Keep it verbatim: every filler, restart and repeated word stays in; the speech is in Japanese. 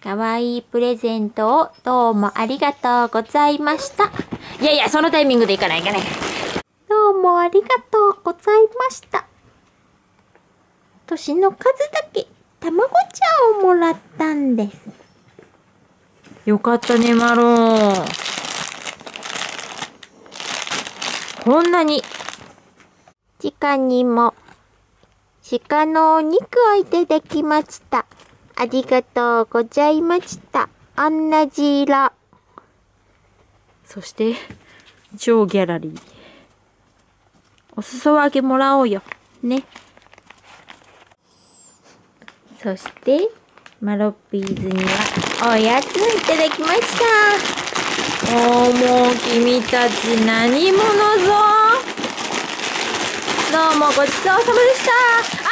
かわいいプレゼントをどうもありがとうございました。いやいや、そのタイミングでいかないかね。どうもありがとうございました。年の数だけ卵ちゃんをもらったんです。よかったね、マロン。こんなに。時間にも鹿のお肉をいただきました。ありがとうございました。同じ色。そして、超ギャラリー。お裾分けもらおうよ。ね。そして、マロッピーズにはおやつをいただきました。おー、もう君たち何者ぞ。どうもごちそうさまでした。